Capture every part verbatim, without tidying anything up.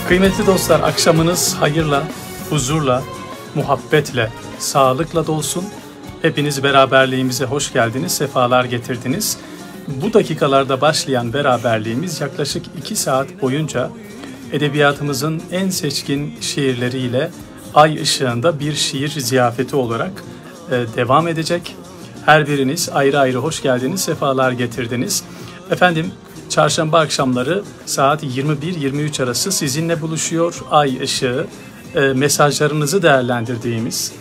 Kıymetli dostlar, akşamınız hayırla, huzurla, muhabbetle, sağlıkla dolsun. Hepiniz beraberliğimize hoş geldiniz, sefalar getirdiniz. Bu dakikalarda başlayan beraberliğimiz yaklaşık iki saat boyunca edebiyatımızın en seçkin şiirleriyle ay ışığında bir şiir ziyafeti olarak e, devam edecek. Her biriniz ayrı ayrı hoş geldiniz, sefalar getirdiniz. Efendim, çarşamba akşamları saat yirmi bir yirmi üç arası sizinle buluşuyor. Ay ışığı, e, mesajlarınızı değerlendirdiğimiz,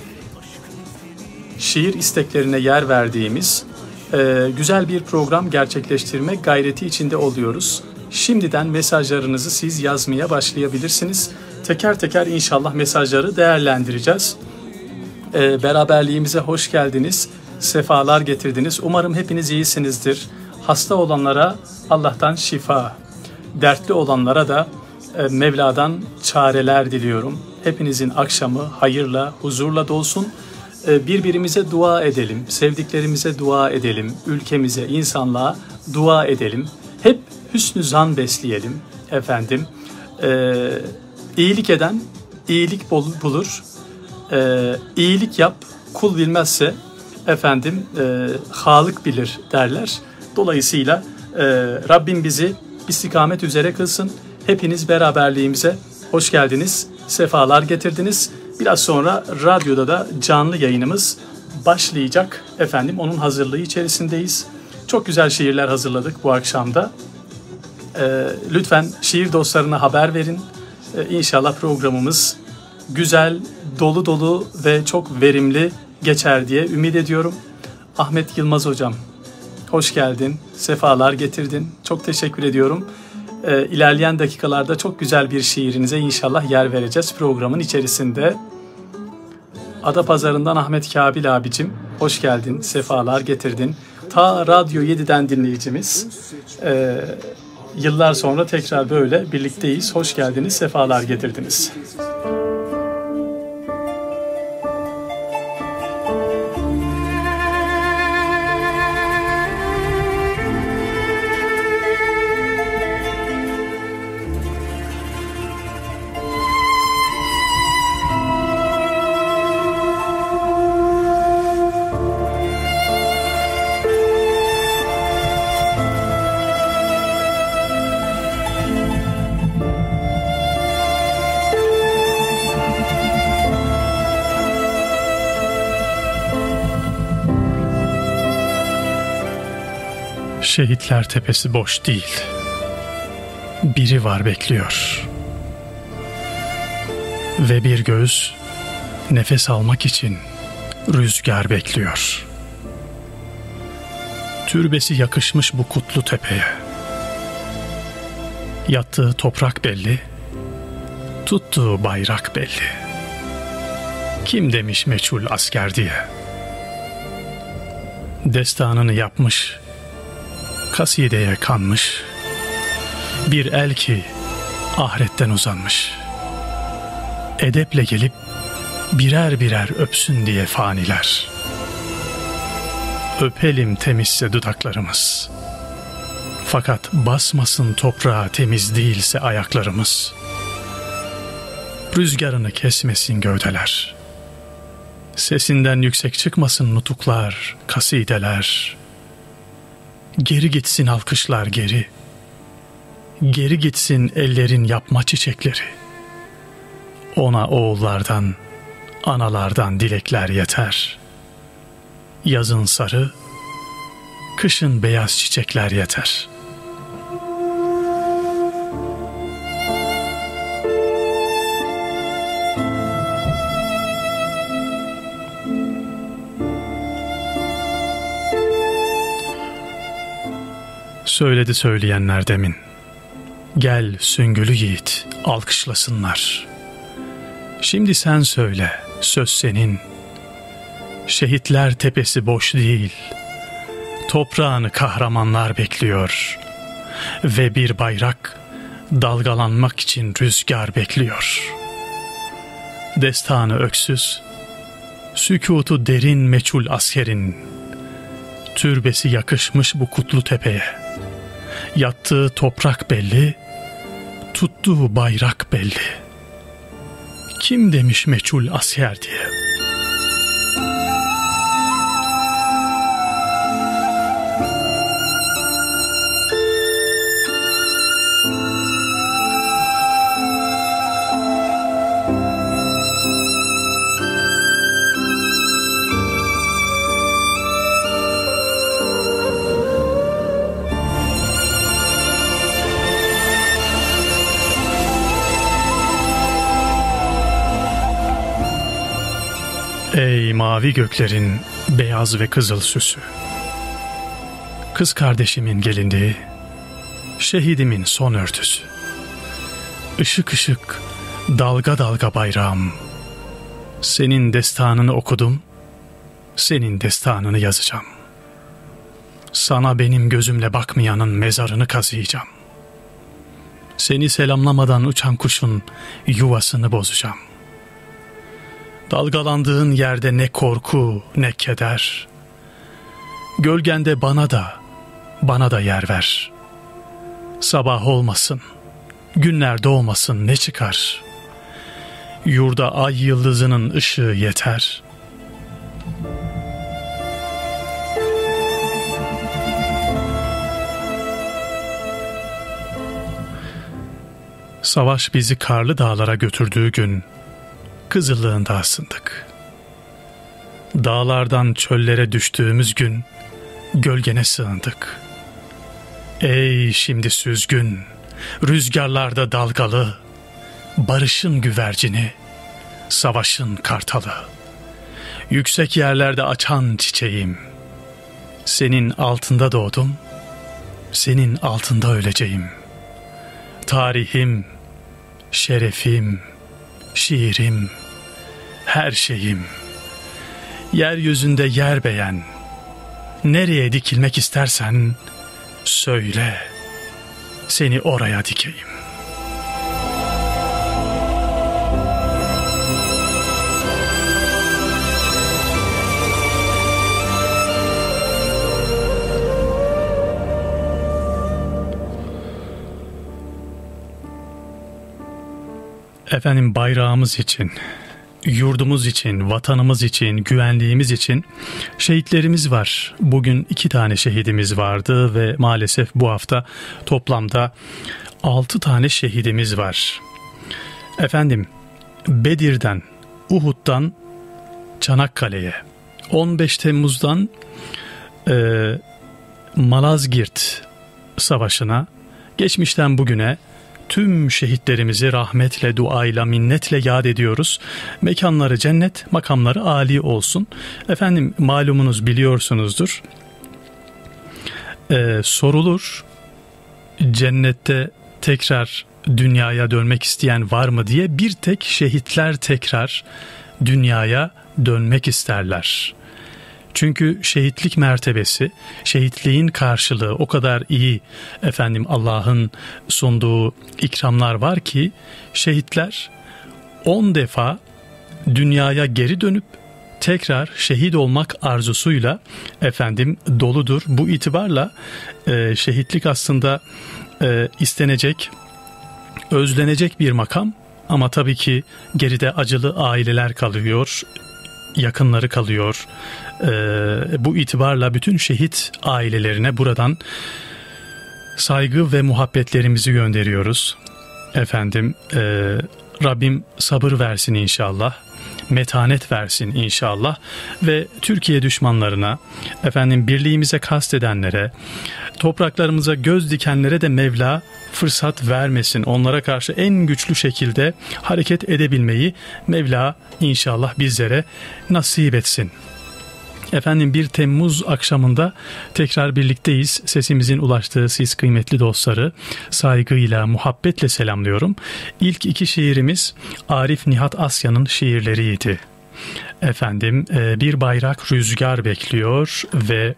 şiir isteklerine yer verdiğimiz e, güzel bir program gerçekleştirmek gayreti içinde oluyoruz. Şimdiden mesajlarınızı siz yazmaya başlayabilirsiniz. Teker teker inşallah mesajları değerlendireceğiz. E, beraberliğimize hoş geldiniz, sefalar getirdiniz. Umarım hepiniz iyisinizdir. Hasta olanlara Allah'tan şifa, dertli olanlara da e, Mevla'dan çareler diliyorum. Hepinizin akşamı hayırla, huzurla dolsun. E, birbirimize dua edelim, sevdiklerimize dua edelim, ülkemize, insanlığa dua edelim. Hep hüsnü zan besleyelim efendim. E, iyilik eden iyilik bulur, e, iyilik yap, kul bilmezse efendim e, Halık bilir derler. Dolayısıyla e, Rabbim bizi istikamet üzere kılsın. Hepiniz beraberliğimize hoş geldiniz, sefalar getirdiniz. Biraz sonra radyoda da canlı yayınımız başlayacak. Efendim, onun hazırlığı içerisindeyiz. Çok güzel şiirler hazırladık bu akşamda. E, lütfen şiir dostlarına haber verin. E, İnşallah programımız güzel, dolu dolu ve çok verimli geçer diye ümit ediyorum. Ahmet Yılmaz hocam, hoş geldin, sefalar getirdin. Çok teşekkür ediyorum. Ee, ilerleyen dakikalarda çok güzel bir şiirinize inşallah yer vereceğiz programın içerisinde. Adapazarı'ndan Ahmet Kabil abicim, hoş geldin, sefalar getirdin. Ta Radyo yedi'den dinleyicimiz. Ee, yıllar sonra tekrar böyle birlikteyiz. Hoş geldiniz, sefalar getirdiniz. Şehitler tepesi boş değil. Biri var bekliyor. Ve bir göğüs nefes almak için rüzgar bekliyor. Türbesi yakışmış bu kutlu tepeye. Yattığı toprak belli, tuttuğu bayrak belli. Kim demiş meçhul asker diye? Destanını yapmış, kasideye kanmış, bir el ki ahiretten uzanmış. Edeple gelip birer birer öpsün diye faniler. Öpelim temizse dudaklarımız. Fakat basmasın toprağa temiz değilse ayaklarımız. Rüzgarını kesmesin gövdeler. Sesinden yüksek çıkmasın nutuklar, kasideler. Geri gitsin alkışlar geri. Geri gitsin ellerin yapma çiçekleri. Ona oğullardan, analardan dilekler yeter. Yazın sarı, kışın beyaz çiçekler yeter. Söyledi söyleyenler demin. Gel süngülü yiğit, alkışlasınlar. Şimdi sen söyle, söz senin. Şehitler tepesi boş değil. Toprağını kahramanlar bekliyor. Ve bir bayrak dalgalanmak için rüzgar bekliyor. Destanı öksüz, sükutu derin meçhul askerin. Türbesi yakışmış bu kutlu tepeye. Yattığı toprak belli, tuttuğu bayrak belli. Kim demiş meçhul asker diye. Ey mavi göklerin beyaz ve kızıl süsü, kız kardeşimin gelinliği, şehidimin son örtüsü, ışık ışık, dalga dalga bayrağım, senin destanını okudum, senin destanını yazacağım. Sana benim gözümle bakmayanın mezarını kazıyacağım. Seni selamlamadan uçan kuşun yuvasını bozacağım. Dalgalandığın yerde ne korku ne keder. Gölgende bana da, bana da yer ver. Sabah olmasın, günler doğmasın ne çıkar. Yurda ay yıldızının ışığı yeter. Savaş bizi karlı dağlara götürdüğü gün kızıllığında asındık. Dağlardan çöllere düştüğümüz gün gölgene sığındık. Ey şimdi süzgün, rüzgarlarda dalgalı, barışın güvercini, savaşın kartalı, yüksek yerlerde açan çiçeğim. Senin altında doğdum, senin altında öleceğim. Tarihim, şerefim, şiirim, her şeyim. Yeryüzünde yer beğen, nereye dikilmek istersen söyle, seni oraya dikeyim. Efendim, bayrağımız için, yurdumuz için, vatanımız için, güvenliğimiz için şehitlerimiz var. Bugün iki tane şehidimiz vardı ve maalesef bu hafta toplamda altı tane şehidimiz var. Efendim, Bedir'den, Uhud'dan Çanakkale'ye, on beş Temmuz'dan e, Malazgirt Savaşı'na, geçmişten bugüne tüm şehitlerimizi rahmetle, duayla, minnetle yad ediyoruz. Mekanları cennet, makamları âli olsun. Efendim, malumunuz, biliyorsunuzdur. Ee, sorulur, cennette tekrar dünyaya dönmek isteyen var mı diye. Bir tek şehitler tekrar dünyaya dönmek isterler. Çünkü şehitlik mertebesi, şehitliğin karşılığı o kadar iyi, efendim, Allah'ın sunduğu ikramlar var ki şehitler on defa dünyaya geri dönüp tekrar şehit olmak arzusuyla efendim doludur. Bu itibarla e, şehitlik aslında e, istenecek, özlenecek bir makam, ama tabii ki geride acılı aileler kalıyor, yakınları kalıyor. Ee, bu itibarla bütün şehit ailelerine buradan saygı ve muhabbetlerimizi gönderiyoruz. Efendim, e, Rabbim sabır versin inşallah, metanet versin inşallah ve Türkiye düşmanlarına, efendim birliğimize kastedenlere, topraklarımıza göz dikenlere de Mevla fırsat vermesin. Onlara karşı en güçlü şekilde hareket edebilmeyi Mevla inşallah bizlere nasip etsin. Efendim, bir Temmuz akşamında tekrar birlikteyiz. Sesimizin ulaştığı siz kıymetli dostları saygıyla, muhabbetle selamlıyorum. İlk iki şiirimiz Arif Nihat Asya'nın şiirleriydi. Efendim, bir bayrak rüzgar bekliyor ve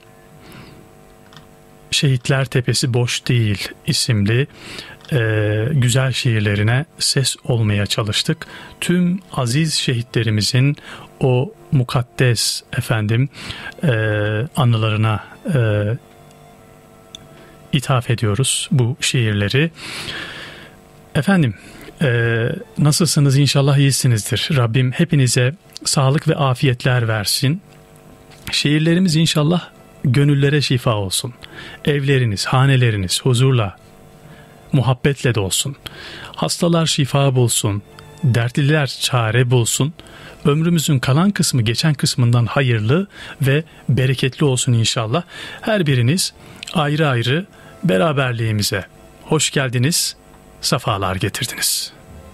Şehitler Tepesi Boş Değil isimli e, güzel şiirlerine ses olmaya çalıştık. Tüm aziz şehitlerimizin o mukaddes efendim e, anılarına e, ithaf ediyoruz bu şiirleri. Efendim, e, nasılsınız? İnşallah iyisinizdir. Rabbim hepinize sağlık ve afiyetler versin. Şehirlerimiz inşallah gönüllere şifa olsun. Evleriniz, haneleriniz huzurla, muhabbetle dolsun. Hastalar şifa bulsun. Dertliler çare bulsun. Ömrümüzün kalan kısmı geçen kısmından hayırlı ve bereketli olsun inşallah. Her biriniz ayrı ayrı beraberliğimize hoş geldiniz, sefalar getirdiniz.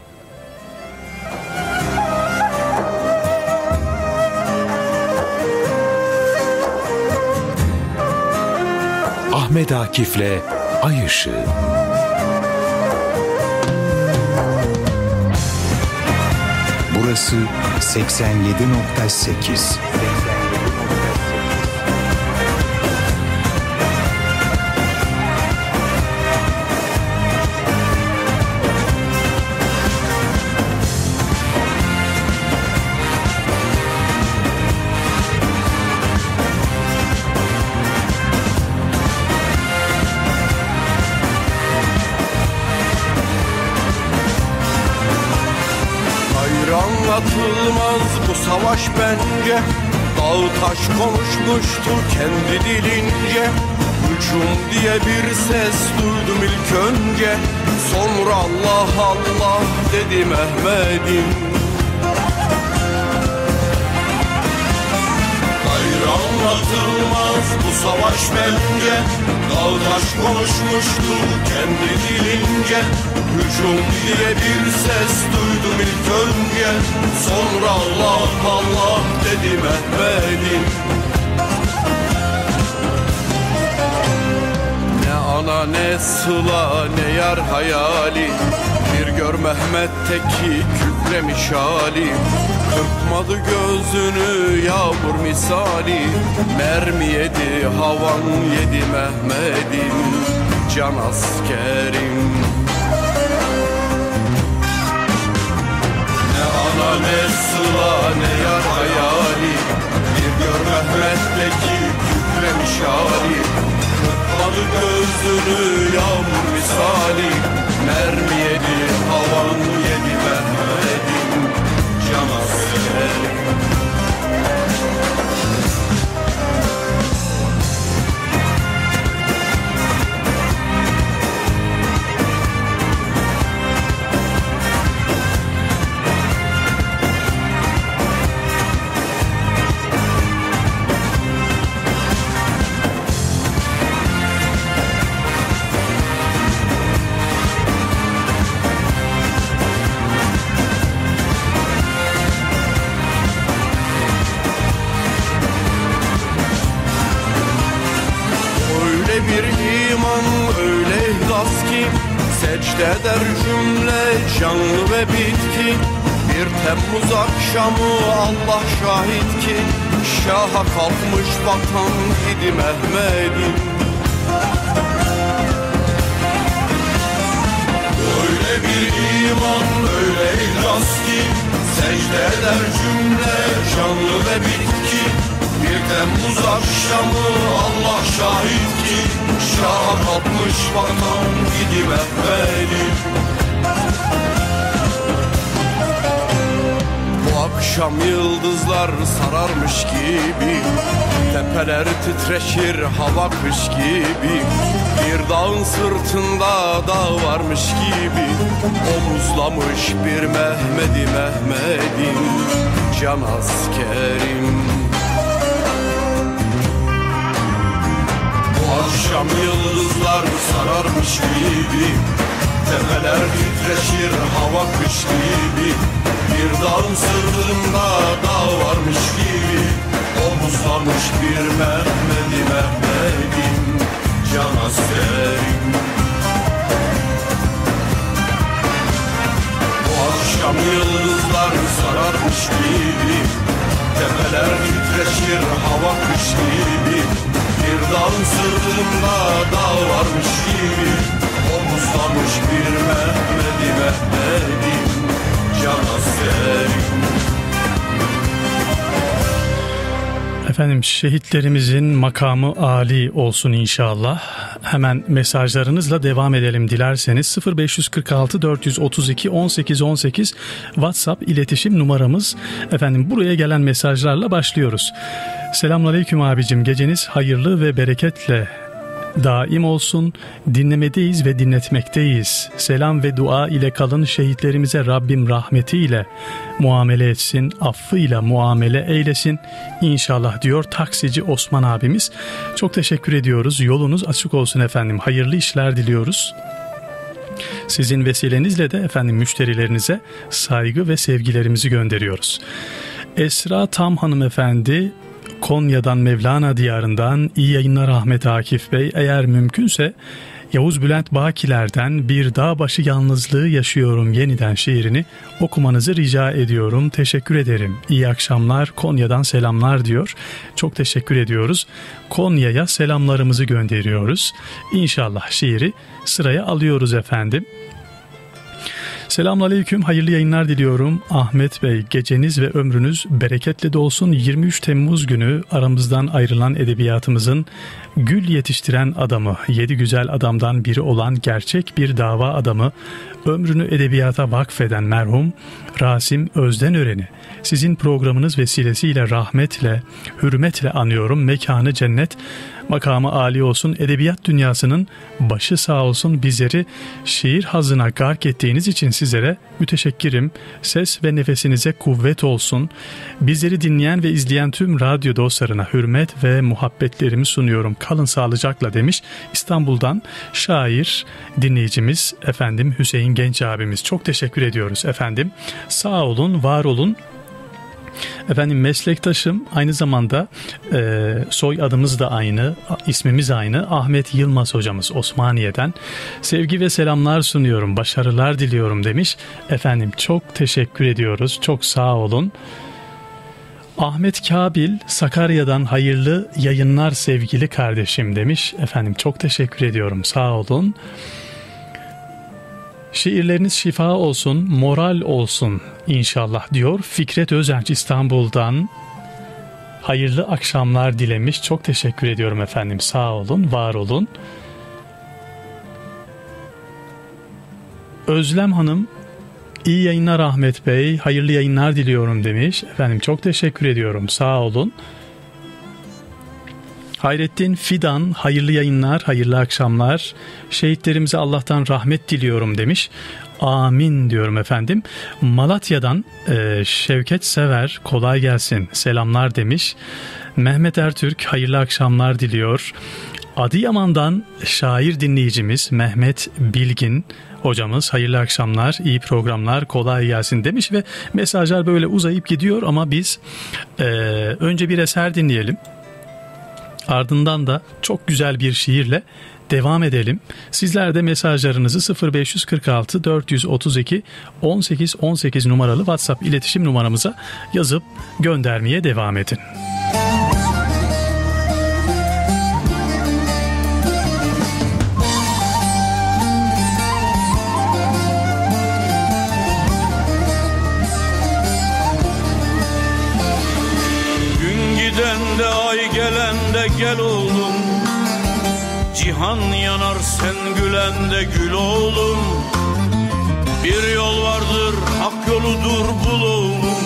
Ahmet Akif'le Ay Işığı. Burası seksen yedi nokta sekiz. Anlatılmaz bu savaş bence. Dağ taş konuşmuştu kendi dilince. Hücum diye bir ses duydum ilk önce. Sonra Allah Allah dedi Mehmet'im. Hayır anlatılmaz bu savaş bence. Dağ taş konuşmuştu kendi dilince. Hücum diye bir ses duydum ilk önce. Sonra Allah Allah dedi Mehmet'im. Ne ana ne sıla ne yar hayali. Bir gör Mehmet'teki kükremiş hali. Kırpmadı gözünü yağmur misali. Mermi yedi havan yedi Mehmet'im. Can askerim. Ne ana ne sıla ne yar hayali. Bir gör Mehmet'teki kükremiş hali. Kırpmadı gözünü yağmur misali. Mermi yedi havan yedi Mehmet'im. Can askerim. Bir iman öyle ihlas ki secde eder cümle canlı ve bitki. Bir Temmuz akşamı Allah şahit ki şaha kalkmış vatan idi Mehmet'im. Öyle bir iman öyle ihlas ki secde eder cümle canlı ve bitki. Bir Temmuz akşamı Allah şahit ki şaha kalkmış vatan idi Mehmet'im. Bu akşam yıldızlar sararmış gibi. Tepeler titreşir hava kış gibi. Bir dağın sırtında dağ varmış gibi. Omuzlamış bir Mehmet'i Mehmet'im. Can askerim. Akşam yıldızlar sararmış gibi. Tepeler titreşir hava kış gibi. Bir dağın sırtında dağ varmış gibi. Omuzlamış bir Mehmet'i Mehmet'im. Can askerim. Bu akşam yıldızlar sararmış gibi. Tepeler titreşir hava kış gibi. Bir dağın sırtında dağ varmış gibi. Omuzlamış bir Mehmet'i Mehmet'im. Can askerim. Efendim şehitlerimizin makamı âli olsun inşallah. Hemen mesajlarınızla devam edelim dilerseniz. sıfır beş kırk altı dört otuz iki on sekiz on sekiz WhatsApp iletişim numaramız. Efendim buraya gelen mesajlarla başlıyoruz. Selamünaleyküm abicim, geceniz hayırlı ve bereketle daim olsun. Dinlemedeyiz ve dinletmekteyiz. Selam ve dua ile kalın. Şehitlerimize Rabbim rahmetiyle muamele etsin, affıyla muamele eylesin İnşallah diyor taksici Osman abimiz. Çok teşekkür ediyoruz. Yolunuz açık olsun efendim. Hayırlı işler diliyoruz. Sizin vesilenizle de efendim müşterilerinize saygı ve sevgilerimizi gönderiyoruz. Esra Tam hanımefendi Konya'dan, Mevlana diyarından iyi yayınlar Ahmet Akif Bey. Eğer mümkünse Yavuz Bülent Bakiler'den Bir Dağ Başı Yalnızlığı Yaşıyorum yeniden şiirini okumanızı rica ediyorum. Teşekkür ederim. İyi akşamlar, Konya'dan selamlar diyor. Çok teşekkür ediyoruz. Konya'ya selamlarımızı gönderiyoruz. İnşallah şiiri sıraya alıyoruz efendim. Selamünaleyküm, hayırlı yayınlar diliyorum. Ahmet Bey, geceniz ve ömrünüz bereketle dolsun. yirmi üç Temmuz günü aramızdan ayrılan edebiyatımızın gül yetiştiren adamı, yedi güzel adamdan biri olan gerçek bir dava adamı, ömrünü edebiyata vakfeden merhum Rasim Özdenören'i sizin programınız vesilesiyle rahmetle, hürmetle anıyorum. Mekanı cennet, makamı âli olsun, edebiyat dünyasının başı sağ olsun. Bizleri şiir hazına gark ettiğiniz için sizlere müteşekkirim. Ses ve nefesinize kuvvet olsun. Bizleri dinleyen ve izleyen tüm radyo dostlarına hürmet ve muhabbetlerimi sunuyorum. Kalın sağlıcakla demiş İstanbul'dan şair dinleyicimiz efendim Hüseyin Genç abimiz. Çok teşekkür ediyoruz efendim. Sağ olun, var olun. Efendim meslektaşım, aynı zamanda e, soy adımız da aynı, ismimiz aynı, Ahmet Yılmaz hocamız Osmaniye'den. Sevgi ve selamlar sunuyorum, başarılar diliyorum demiş. Efendim çok teşekkür ediyoruz, çok sağ olun. Ahmet Kabil Sakarya'dan hayırlı yayınlar sevgili kardeşim demiş. Efendim çok teşekkür ediyorum, sağ olun. Şiirleriniz şifa olsun, moral olsun inşallah diyor. Fikret Özenç İstanbul'dan hayırlı akşamlar dilemiş. Çok teşekkür ediyorum efendim. Sağ olun, var olun. Özlem Hanım, iyi yayınlar Ahmet Bey, hayırlı yayınlar diliyorum demiş. Efendim çok teşekkür ediyorum. Sağ olun. Hayrettin Fidan, hayırlı yayınlar, hayırlı akşamlar. Şehitlerimize Allah'tan rahmet diliyorum demiş. Amin diyorum efendim. Malatya'dan e, Şevket Sever, kolay gelsin, selamlar demiş. Mehmet Ertürk, hayırlı akşamlar diliyor. Adıyaman'dan şair dinleyicimiz Mehmet Bilgin hocamız, hayırlı akşamlar, iyi programlar, kolay gelsin demiş ve mesajlar böyle uzayıp gidiyor ama biz e, önce bir eser dinleyelim. Ardından da çok güzel bir şiirle devam edelim. Sizler de mesajlarınızı sıfır beş kırk altı dört otuz iki on sekiz on sekiz numaralı WhatsApp iletişim numaramıza yazıp göndermeye devam edin. Gün giden de ay gelen de gel oğlum, cihan yanar sen gülen de gül oğlum. Bir yol vardır hak yoludur bul oğlum,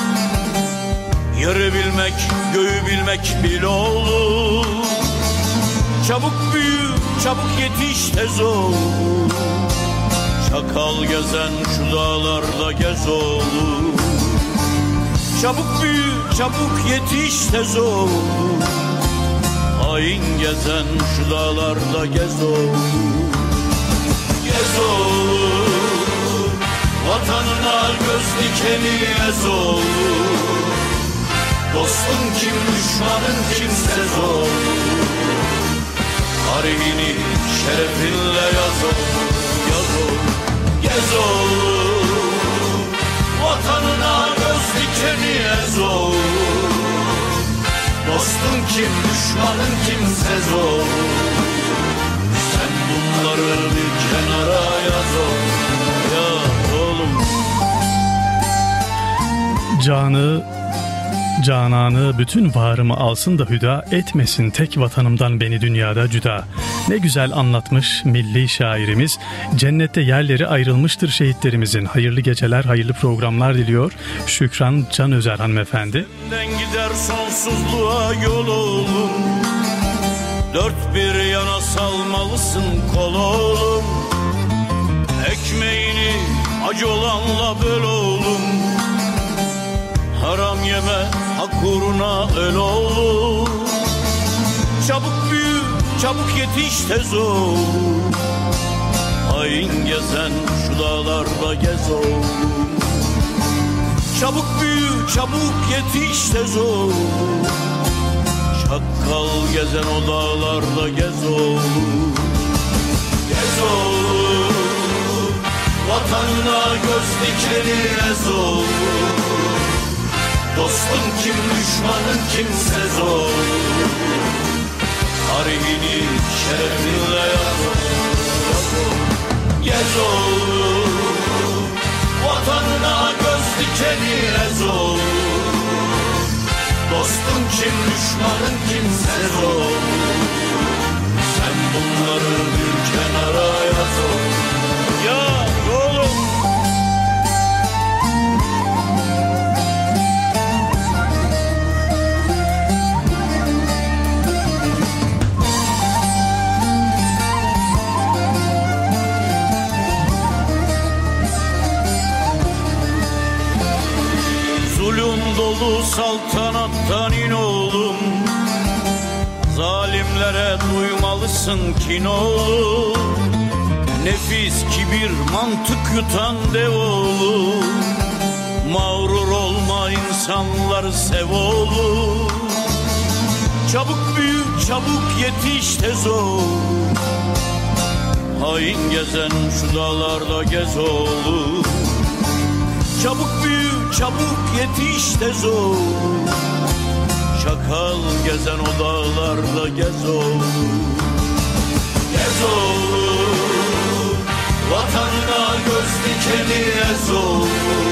yeri bilmek göğü bilmek bil oğlum. Çabuk büyü çabuk yetiş tez oğlum, çakal gezen şu dağlarda gez oğlum. Çabuk büyü çabuk yetiş tez oğlum, hain gezen şu dağlarda gez oğlum. Gez oğlum, vatanına göz dikeni ez oğlum. Dostun kim düşmanın kimsez oğlum, tarihini şerefinle yaz oğlum. Yaz oğlum, gez oğlum, vatanına göz dikeni ez oğlum. Dostun kim, düşmanın kimsez oğlum. Sen bunları bir kenara yaz oğlum. Ya oğlum. Canı Cananı bütün varımı alsın da hüda, etmesin tek vatanımdan beni dünyada cüda. Ne güzel anlatmış milli şairimiz. Cennette yerleri ayrılmıştır şehitlerimizin. Hayırlı geceler, hayırlı programlar diliyor Şükran Can Özer hanımefendi. Gider sonsuzluğa yol oğlum, dört bir yana salmalısın kol oğlum. Ekmeğini acı olanla böl oğlum, haram yeme hak uğruna öl oğlum. Çabuk büyü, çabuk yetiş tez oğlum, hain gezen şu dağlarda gez oğlum. Çabuk büyü, çabuk yetiş tez oğlum, çakkal gezen o dağlarda gez oğlum. Gez oğlum, vatanına göz dikeni ez oğlum. Dostun kim, düşmanın kimsez oğlum. Tarihini şerefinle yaz oğlum. Gez oğlum, vatanına göz dikeni ez oğlum. Dostun kim, düşmanın kimsez oğlum. Sen bunları bir kenara yaz oğlum. Ya oğlum. Zulüm dolu saltanattan in oğlum, zalimlere duymalısın kin oğlum. Nefis kibir mantık yutan dev oğlum, mağrur olma insanları sev oğlum. Çabuk büyü, çabuk yetiş tez oğlum, hain gezen şu dağlarda gez oğlum. Çabuk büyü, çabuk yetiş tez oğlum, çakal gezen o dağlarda gez oğlum. Gez oğlum, vatanına göz dikeni ez oğlum.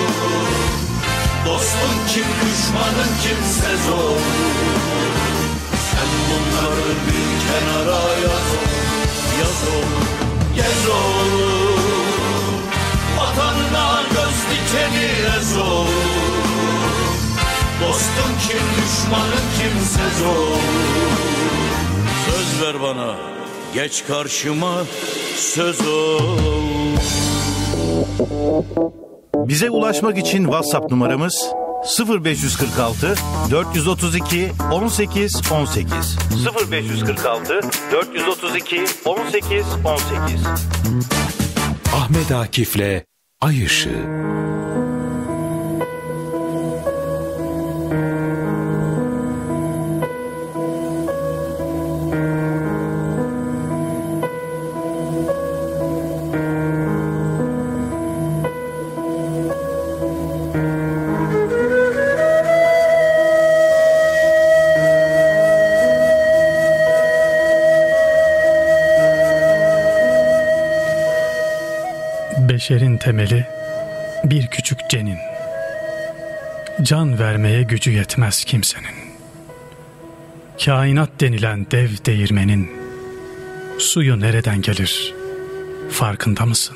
Dostun kim, düşmanın kimsez oğlum. Sen bunları bir kenara yaz oğlum. Yaz oğlum, gez oğlum, vatanına göz dikeni ez oğlum. Dostun kim, düşmanın kimsez oğlum. Söz ver bana, geç karşıma, söz ol. Bize ulaşmak için WhatsApp numaramız sıfır beş kırk altı dört otuz iki on sekiz on sekiz sıfır beş kırk altı dört otuz iki on sekiz on sekiz. Ahmet Akif'le Ay Işığı. Beşerin temeli bir küçük cenin. Can vermeye gücü yetmez kimsenin. Kainat denilen dev değirmenin suyu nereden gelir farkında mısın?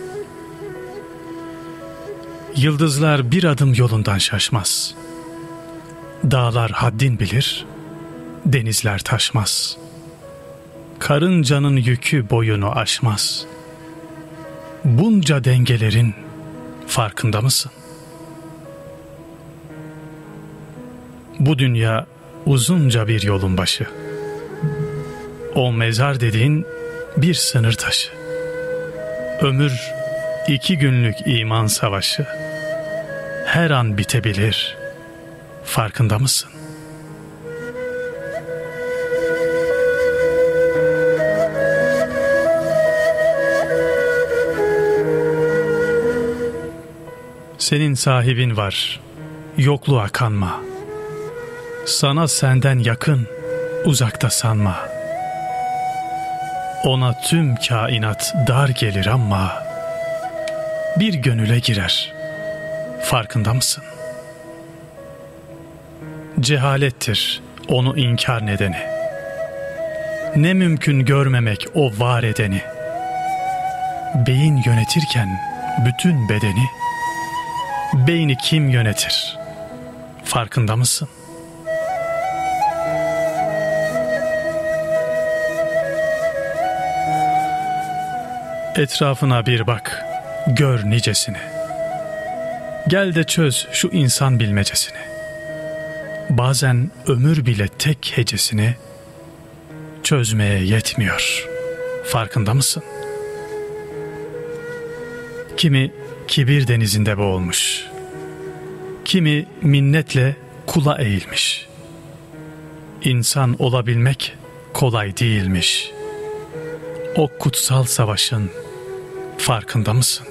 Yıldızlar bir adım yolundan şaşmaz. Dağlar haddin bilir, denizler taşmaz. Karıncanın yükü boyunu aşmaz. Bunca dengelerin farkında mısın? Bu dünya uzunca bir yolun başı. O mezar dediğin bir sınır taşı. Ömür iki günlük iman savaşı. Her an bitebilir. Farkında mısın? Senin sahibin var, yokluğa kanma. Sana senden yakın, uzakta sanma. Ona tüm kainat dar gelir ama bir gönüle girer. Farkında mısın? cehalettir onu inkar nedeni. Ne mümkün görmemek o var edeni. Beyin yönetirken bütün bedeni, beyni kim yönetir? Farkında mısın? Etrafına bir bak, gör nicesini. Gel de çöz şu insan bilmecesini. Bazen ömür bile tek hecesini çözmeye yetmiyor. Farkında mısın? Kimi kibir denizinde boğulmuş. Kimi minnetle kula eğilmiş. İnsan olabilmek kolay değilmiş. O kutsal savaşın farkında mısın?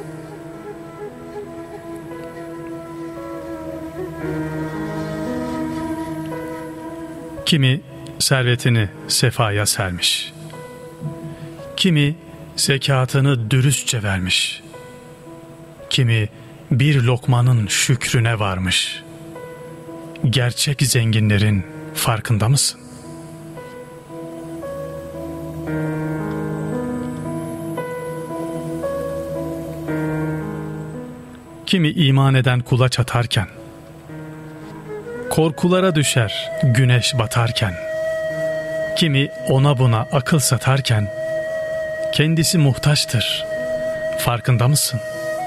Kimi servetini sefaya sermiş. Kimi zekatını dürüstçe vermiş. Kimi bir lokmanın şükrüne varmış. Gerçek zenginlerin farkında mısın? Kimi iman eden kulaç atarken, korkulara düşer güneş batarken, kimi ona buna akıl satarken, kendisi muhtaçtır, farkında mısın?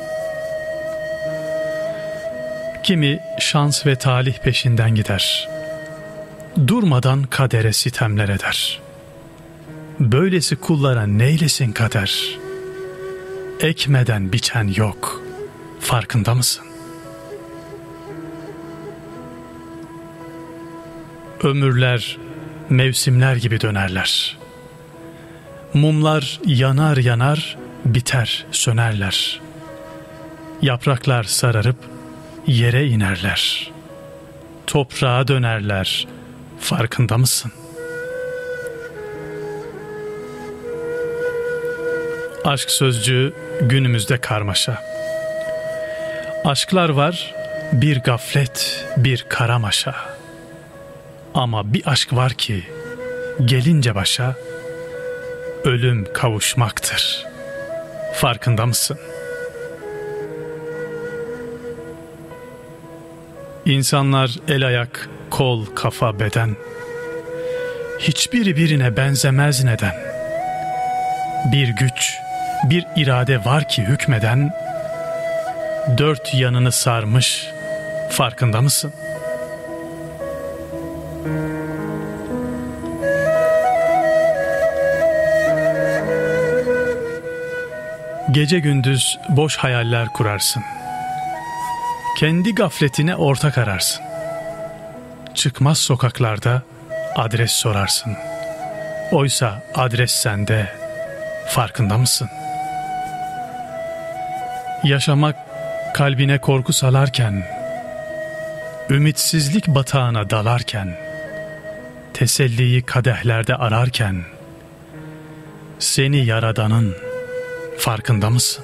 Kimi şans ve talih peşinden gider, durmadan kadere sitemler eder. Böylesi kullara neylesin kader? Ekmeden biçen yok, farkında mısın? Ömürler mevsimler gibi dönerler. Mumlar yanar yanar biter sönerler. Yapraklar sararıp yere inerler. Toprağa dönerler. Farkında mısın? Aşk sözcüğü günümüzde karmaşa. Aşklar var, bir gaflet, bir karamaşa. Ama bir aşk var ki gelince başa ölüm kavuşmaktır. Farkında mısın? İnsanlar el ayak, kol, kafa, beden. Hiçbiri birine benzemez neden? Bir güç, bir irade var ki hükmeden, dört yanını sarmış, farkında mısın? Gece gündüz boş hayaller kurarsın. Kendi gafletine ortak ararsın. Çıkmaz sokaklarda adres sorarsın. Oysa adres sende, farkında mısın? Yaşamak kalbine korku salarken, ümitsizlik batağına dalarken, teselliyi kadehlerde ararken, seni yaradanın farkında mısın?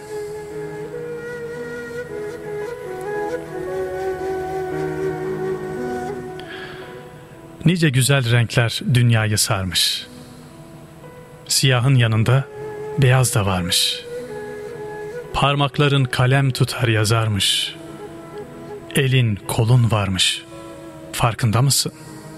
Nice güzel renkler dünyayı sarmış. Siyahın yanında beyaz da varmış. Parmakların kalem tutar yazarmış. Elin kolun varmış. Farkında mısın?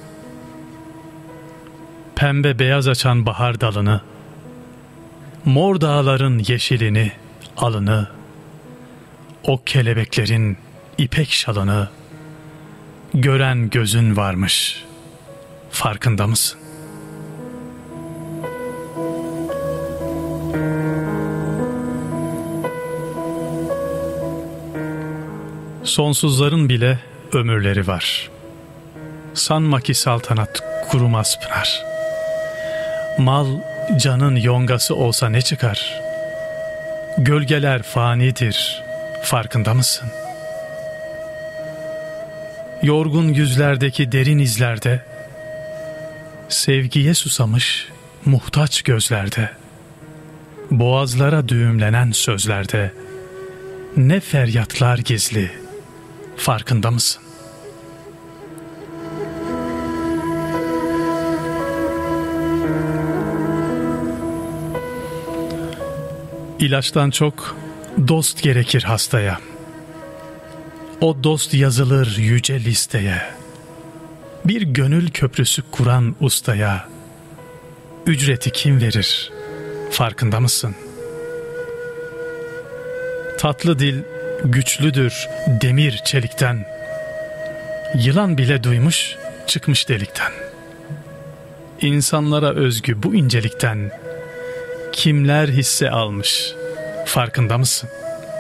Pembe beyaz açan bahar dalını, mor dağların yeşilini, alını, o kelebeklerin ipek şalını gören gözün varmış. Farkında mısın? Sonsuzların bile ömürleri var. Sanma ki saltanat kurumaz pınar. Mal canın yongası olsa ne çıkar? Gölgeler fanidir, farkında mısın? Yorgun yüzlerdeki derin izlerde, sevgiye susamış muhtaç gözlerde, boğazlara düğümlenen sözlerde ne feryatlar gizli, farkında mısın? İlaçtan çok dost gerekir hastaya. O dost yazılır yüce listeye. Bir gönül köprüsü kuran ustaya ücreti kim verir, farkında mısın? Tatlı dil güçlüdür demir çelikten. Yılan bile duymuş çıkmış delikten. İnsanlara özgü bu incelikten kimler hisse almış, farkında mısın?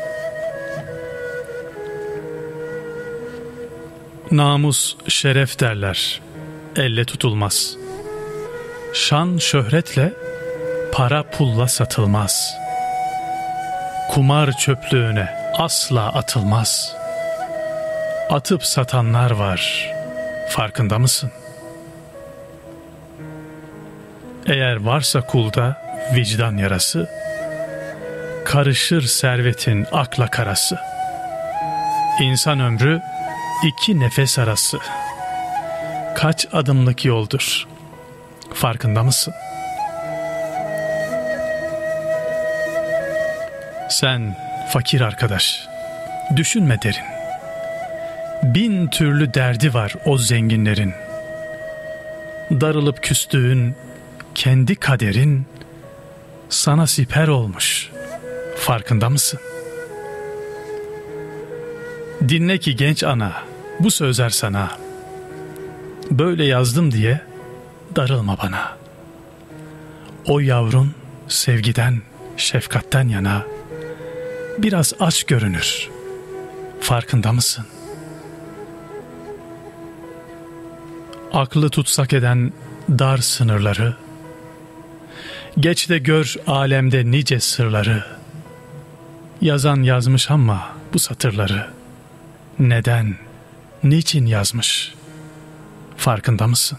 Namus, şeref derler, elle tutulmaz. Şan, şöhretle, para pulla satılmaz. Kumar çöplüğüne asla atılmaz. Atıp satanlar var, farkında mısın? Eğer varsa kulda vicdan yarası, karışır servetin akla karası. İnsan ömrü iki nefes arası. Kaç adımlık yoldur, farkında mısın? Sen fakir arkadaş, düşünme derin. Bin türlü derdi var o zenginlerin. Darılıp küstüğün kendi kaderin sana siper olmuş, farkında mısın? Dinle ki genç ana, bu sözler sana. Böyle yazdım diye darılma bana. O yavrun sevgiden, şefkatten yana biraz aç görünür, farkında mısın? Aklı tutsak eden dar sınırları, geç de gör alemde nice sırları. Yazan yazmış ama bu satırları neden, niçin yazmış, farkında mısın?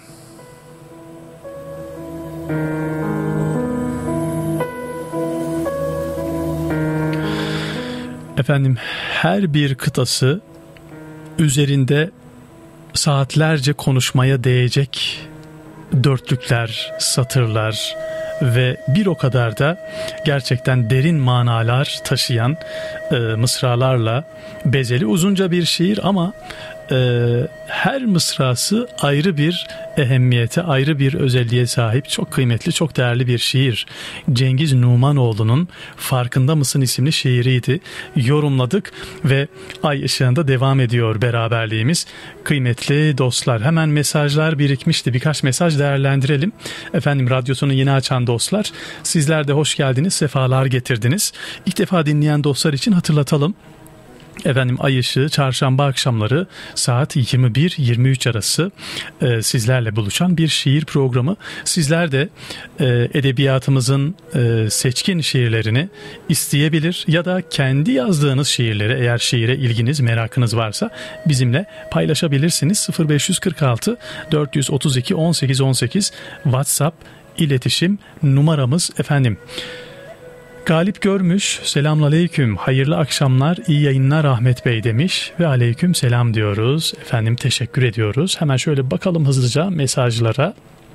Efendim, her bir kıtası üzerinde saatlerce konuşmaya değecek dörtlükler, satırlar ve bir o kadar da gerçekten derin manalar taşıyan e, mısralarla bezeli uzunca bir şiir ama e, her mısrası ayrı bir ehemmiyete, ayrı bir özelliğe sahip, çok kıymetli, çok değerli bir şiir. Cengiz Numanoğlu'nun Farkında Mısın isimli şiiriydi. Yorumladık ve ay ışığında devam ediyor beraberliğimiz. Kıymetli dostlar, hemen mesajlar birikmişti. Birkaç mesaj değerlendirelim. Efendim, radyosunu yeni açan dostlar, sizler de hoş geldiniz, sefalar getirdiniz. İlk defa dinleyen dostlar için hatırlatalım. Efendim, Ay Işığı çarşamba akşamları saat yirmi bir yirmi üç arası e, sizlerle buluşan bir şiir programı. Sizler de e, edebiyatımızın e, seçkin şiirlerini isteyebilir ya da kendi yazdığınız şiirleri, eğer şiire ilginiz, merakınız varsa bizimle paylaşabilirsiniz. sıfır beş kırk altı dört yüz otuz iki on sekiz on sekiz WhatsApp iletişim numaramız efendim. Galip Görmüş, selamünaleyküm, hayırlı akşamlar, iyi yayınlar Ahmet Bey demiş ve aleyküm selam diyoruz. Efendim, teşekkür ediyoruz. Hemen şöyle bakalım hızlıca mesajlara.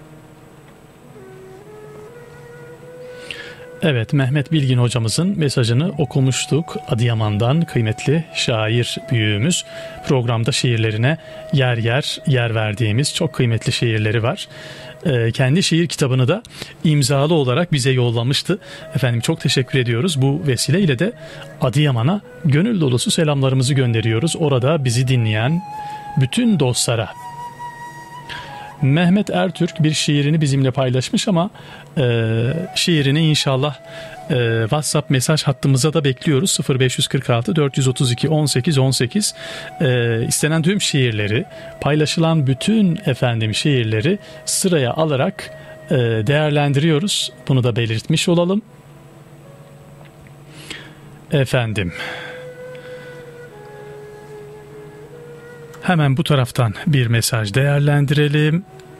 Evet, Mehmet Bilgin hocamızın mesajını okumuştuk. Adıyaman'dan kıymetli şair büyüğümüz, programda şiirlerine yer yer yer verdiğimiz çok kıymetli şiirleri var. Ee, kendi şiir kitabını da imzalı olarak bize yollamıştı. Efendim, çok teşekkür ediyoruz. Bu vesileyle de Adıyaman'a gönül dolusu selamlarımızı gönderiyoruz. Orada bizi dinleyen bütün dostlara. Mehmet Ertürk bir şiirini bizimle paylaşmış ama e, şiirini inşallah e, WhatsApp mesaj hattımıza da bekliyoruz. sıfır beş kırk altı dört yüz otuz iki on sekiz on sekiz e, istenen tüm şiirleri, paylaşılan bütün efendim şiirleri sıraya alarak e, değerlendiriyoruz. Bunu da belirtmiş olalım. Efendim, hemen bu taraftan bir mesaj değerlendirelim.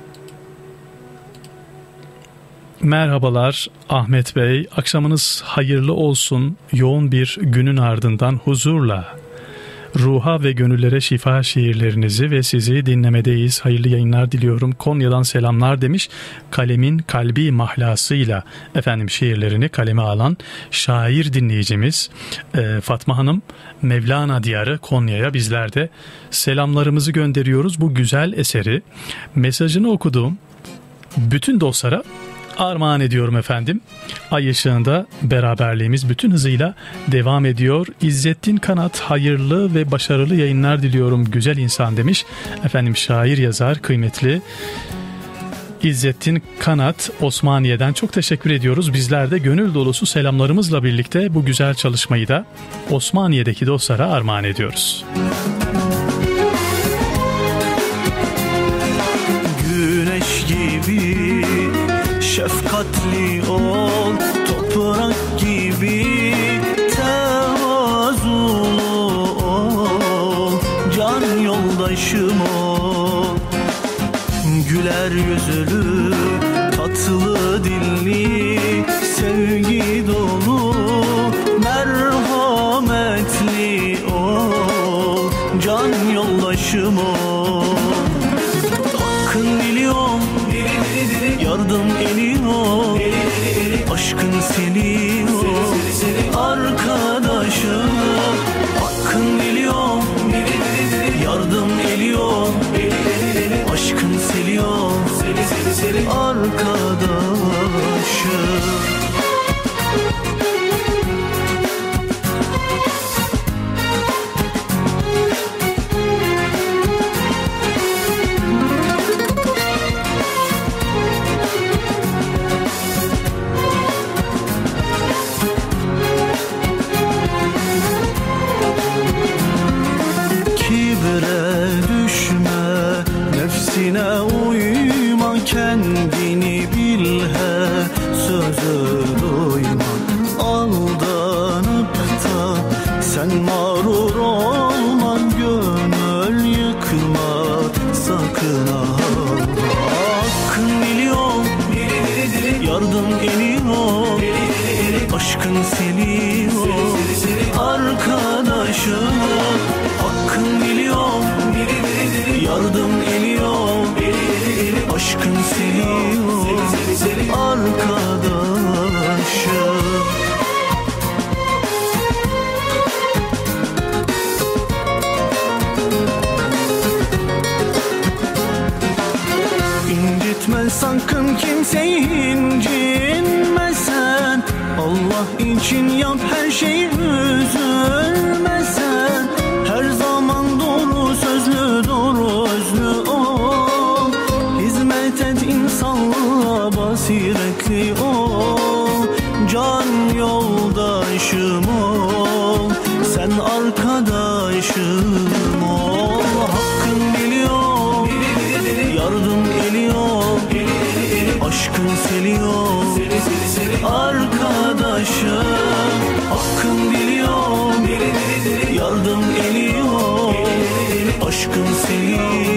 Merhabalar Ahmet Bey, akşamınız hayırlı olsun. Yoğun bir günün ardından huzurla, ruha ve gönüllere şifa şiirlerinizi ve sizi dinlemedeyiz. Hayırlı yayınlar diliyorum. Konya'dan selamlar demiş. Kalemin kalbi mahlasıyla efendim şiirlerini kaleme alan şair dinleyicimiz e, Fatma Hanım, Mevlana Diyarı Konya'ya bizler de selamlarımızı gönderiyoruz. Bu güzel eseri mesajını okuduğum bütün dostlara armağan ediyorum efendim. Ay ışığında beraberliğimiz bütün hızıyla devam ediyor. İzzettin Kanat, hayırlı ve başarılı yayınlar diliyorum güzel insan demiş. Efendim şair yazar kıymetli İzzettin Kanat Osmaniye'den çok teşekkür ediyoruz. Bizler de gönül dolusu selamlarımızla birlikte bu güzel çalışmayı da Osmaniye'deki dostlara armağan ediyoruz. Güneş gibi şefkatli ol, toprak gibi tevazulu ol, can yoldaşım ol. Güler yüzlü, tatlı dilli, sevgi dolu, merhametli ol, can yoldaşım ol. Hakkın biliyorum, yardım eliyor, aşkın senin ol, arkadaşım. Hakkın biliyorum, yardım eliyor, aşkın seliyor, arkadaşım. Nefsine uyma, kendini bil he, sözü duyma. Aldanıp da sen mağrur olma, gönül yıkma sakın ha. Hakkın biliyorum, yardım eliyor, aşkın senin ol, arkadaşım. Hakkın biliyorum, yardım eliyor, aşkın senin ol, arkadaşım. İncitme sakın kimseyi, incinme sen. Allah için yap her şeyi, üzülme sen. Her zaman doğru sözlü, doğru özlü ol. Hizmet et insanlığa, basiretli ol. Can yoldaşım ol, sen arkadaşım ol. Hakkın biliyor, yardım eliyor, aşkın seliyor, arkadaşım. Hakkın biliyor, yardım eliyor, aşkın seliyor,